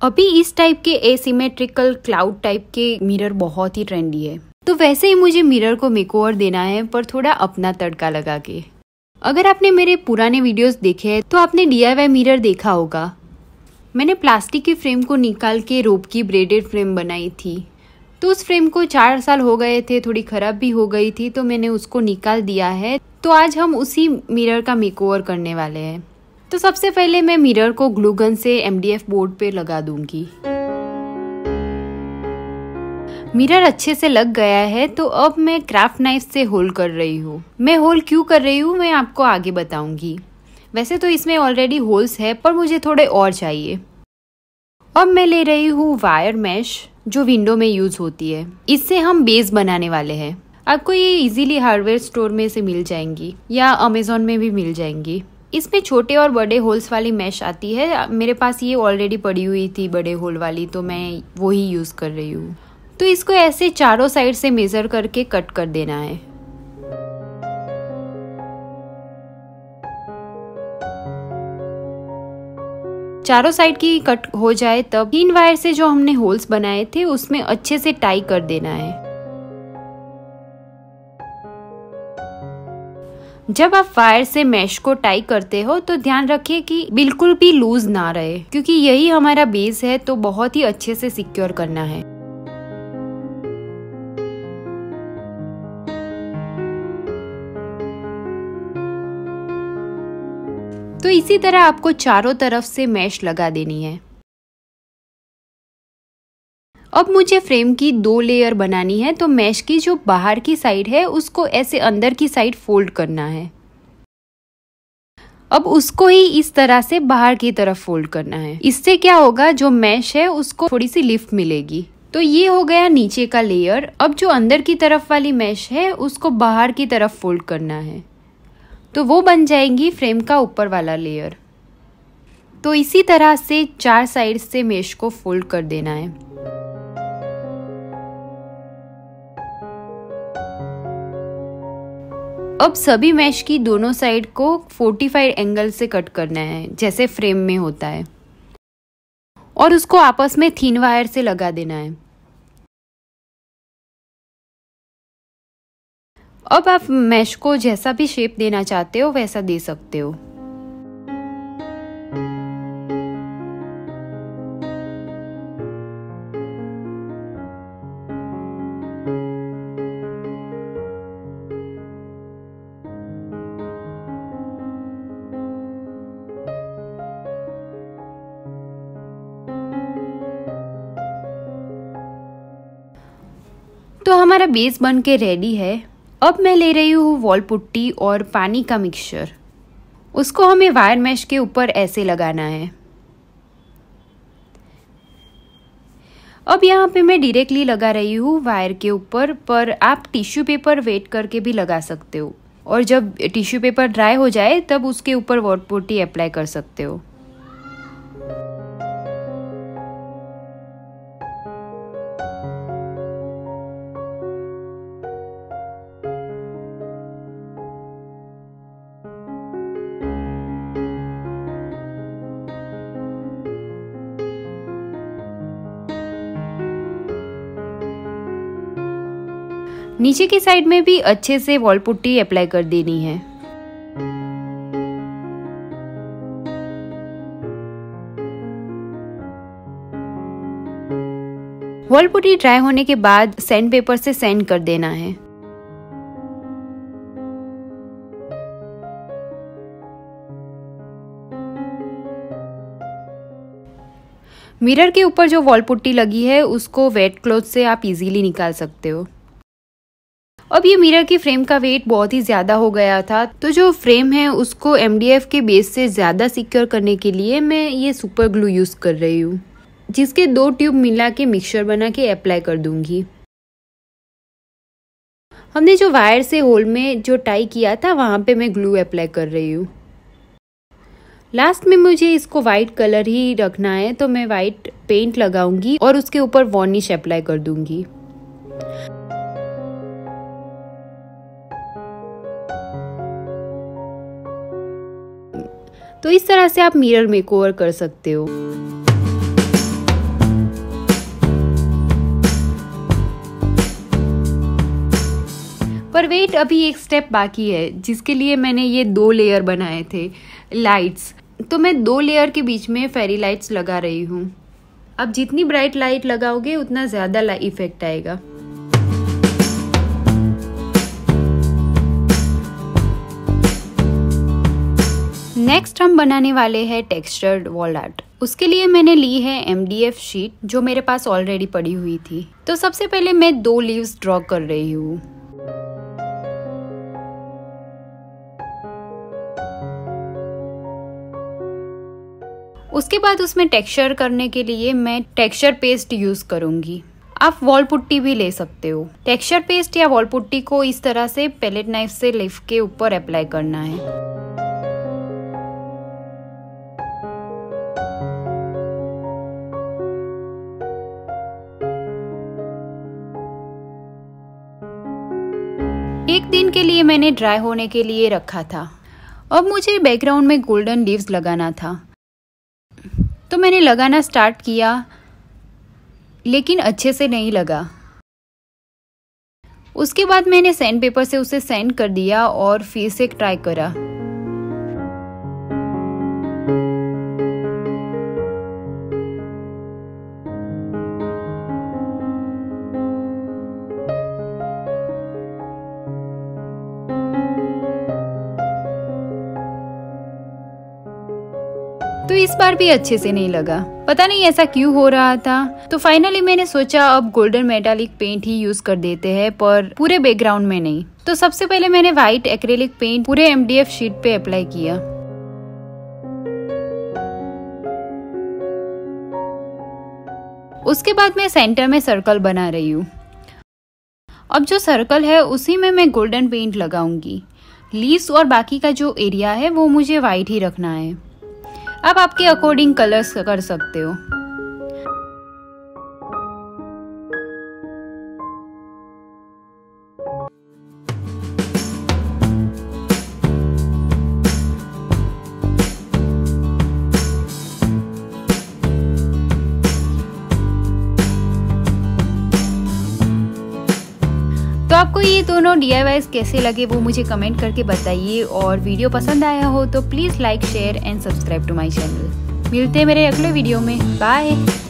अभी इस टाइप के एसिमेट्रिकल क्लाउड टाइप के मिरर बहुत ही ट्रेंडी है, तो वैसे ही मुझे मिरर को मेकओवर देना है, पर थोड़ा अपना तड़का लगा के। अगर आपने मेरे पुराने वीडियोस देखे हैं तो आपने DIY मिरर देखा होगा। मैंने प्लास्टिक की फ्रेम को निकाल के रोप की ब्रेडेड फ्रेम बनाई थी, तो उस फ्रेम को 4 साल हो गए थे, थोड़ी खराब भी हो गई थी, तो मैंने उसको निकाल दिया है। तो आज हम उसी मिरर का मेकओवर करने वाले हैं। तो सबसे पहले मैं मिरर को ग्लू गन से MDF बोर्ड पे लगा दूंगी। मिरर अच्छे से लग गया है, तो अब मैं क्राफ्ट नाइफ से होल कर रही हूँ। मैं होल क्यों कर रही हूँ मैं आपको आगे बताऊंगी। वैसे तो इसमें ऑलरेडी होल्स है, पर मुझे थोड़े और चाहिए। अब मैं ले रही हूँ वायर मैश, जो विंडो में यूज होती है। इससे हम बेस बनाने वाले हैं। आपको ये इजीली हार्डवेयर स्टोर में से मिल जाएंगी या अमेजोन में भी मिल जाएंगी। इसमें छोटे और बड़े होल्स वाली मैश आती है। मेरे पास ये ऑलरेडी पड़ी हुई थी बड़े होल वाली, तो मैं वो ही यूज कर रही हूँ। तो इसको ऐसे चारों साइड से मेजर करके कट कर देना है। चारों साइड की कट हो जाए तब 3 वायर से जो हमने होल्स बनाए थे उसमें अच्छे से टाई कर देना है। जब आप वायर से मैश को टाई करते हो तो ध्यान रखिए कि बिल्कुल भी लूज ना रहे, क्योंकि यही हमारा बेस है, तो बहुत ही अच्छे से सिक्योर करना है। तो इसी तरह आपको चारों तरफ से मैश लगा देनी है। अब मुझे फ्रेम की 2 लेयर बनानी है, तो मैश की जो बाहर की साइड है उसको ऐसे अंदर की साइड फोल्ड करना है। अब उसको ही इस तरह से बाहर की तरफ फोल्ड करना है। इससे क्या होगा, जो मैश है उसको थोड़ी सी लिफ्ट मिलेगी। तो ये हो गया नीचे का लेयर। अब जो अंदर की तरफ वाली मैश है उसको बाहर की तरफ फोल्ड करना है, तो वो बन जाएगी फ्रेम का ऊपर वाला लेयर। तो इसी तरह से 4 साइड से मैश को फोल्ड कर देना है। अब सभी मैश की दोनों साइड को 45 एंगल से कट करना है, जैसे फ्रेम में होता है, और उसको आपस में थिन वायर से लगा देना है। अब आप मैश को जैसा भी शेप देना चाहते हो वैसा दे सकते हो। तो हमारा बेस बन के रेडी है। अब मैं ले रही हूँ वॉल पुट्टी और पानी का मिक्सचर। उसको हमें वायर मैश के ऊपर ऐसे लगाना है। अब यहाँ पे मैं डायरेक्टली लगा रही हूँ वायर के ऊपर, पर आप टिश्यू पेपर वेट करके भी लगा सकते हो, और जब टिश्यू पेपर ड्राई हो जाए तब उसके ऊपर वॉल पुट्टी अप्लाई कर सकते हो। नीचे की साइड में भी अच्छे से वॉल पुट्टी अप्लाई कर देनी है। वॉल पुट्टी ड्राई होने के बाद सैंड पेपर से सैंड कर देना है। मिरर के ऊपर जो वॉल पुट्टी लगी है उसको वेट क्लॉथ से आप इजीली निकाल सकते हो। अब ये मिरर की फ्रेम का वेट बहुत ही ज्यादा हो गया था, तो जो फ्रेम है उसको MDF के बेस से ज्यादा सिक्योर करने के लिए मैं ये सुपर ग्लू यूज कर रही हूँ, जिसके 2 ट्यूब मिला के मिक्सचर बना के अप्लाई कर दूंगी। हमने जो वायर से होल में जो टाई किया था वहां पे मैं ग्लू अप्लाई कर रही हूँ। लास्ट में मुझे इसको व्हाइट कलर ही रखना है, तो मैं व्हाइट पेंट लगाऊंगी और उसके ऊपर वार्निश अप्लाई कर दूंगी। तो इस तरह से आप मिरर मेकओवर कर सकते हो। पर वेट, अभी एक स्टेप बाकी है जिसके लिए मैंने ये 2 लेयर बनाए थे लाइट्स। तो मैं 2 लेयर के बीच में फेरी लाइट्स लगा रही हूँ। अब जितनी ब्राइट लाइट लगाओगे उतना ज़्यादा इफेक्ट आएगा। नेक्स्ट हम बनाने वाले हैं टेक्सचर्ड वॉल आर्ट। उसके लिए मैंने ली है MDF शीट जो मेरे पास ऑलरेडी पड़ी हुई थी। तो सबसे पहले मैं 2 लीव्स ड्रॉ कर रही हूँ। उसके बाद उसमें टेक्सचर करने के लिए मैं टेक्सचर पेस्ट यूज करूंगी। आप वॉल पुट्टी भी ले सकते हो। टेक्सचर पेस्ट या वॉल पुट्टी को इस तरह से पैलेट नाइफ से लीफ के ऊपर अप्लाई करना है। एक दिन के लिए मैंने ड्राई होने के लिए रखा था। अब मुझे बैकग्राउंड में गोल्डन लीव्स लगाना था, तो मैंने लगाना स्टार्ट किया, लेकिन अच्छे से नहीं लगा। उसके बाद मैंने सैंड पेपर से उसे सैंड कर दिया और फिर से ट्राई करा। तो इस बार भी अच्छे से नहीं लगा, पता नहीं ऐसा क्यों हो रहा था। तो फाइनली मैंने सोचा अब गोल्डन मेटालिक पेंट ही यूज कर देते हैं, पर पूरे बैकग्राउंड में नहीं। तो सबसे पहले मैंने व्हाइट एक्रेलिक पेंट पूरे MDF शीट पे अप्लाई किया। उसके बाद मैं सेंटर में सर्कल बना रही हूँ। अब जो सर्कल है उसी में मैं गोल्डन पेंट लगाऊंगी। लीव्स और बाकी का जो एरिया है वो मुझे व्हाइट ही रखना है। अब आपके अकॉर्डिंग कलर्स कर सकते हो। तो आपको ये दोनों DIYs कैसे लगे वो मुझे कमेंट करके बताइए, और वीडियो पसंद आया हो तो please like, share and subscribe to my channel. मिलते हैं मेरे अगले वीडियो में। बाय।